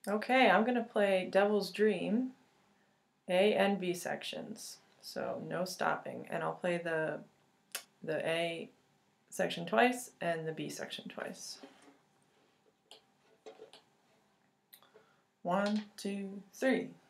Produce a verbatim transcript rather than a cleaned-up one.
Okay, I'm going to play Devil's Dream, A and B sections, so no stopping, and I'll play the the A section twice and the B section twice. One, two, three.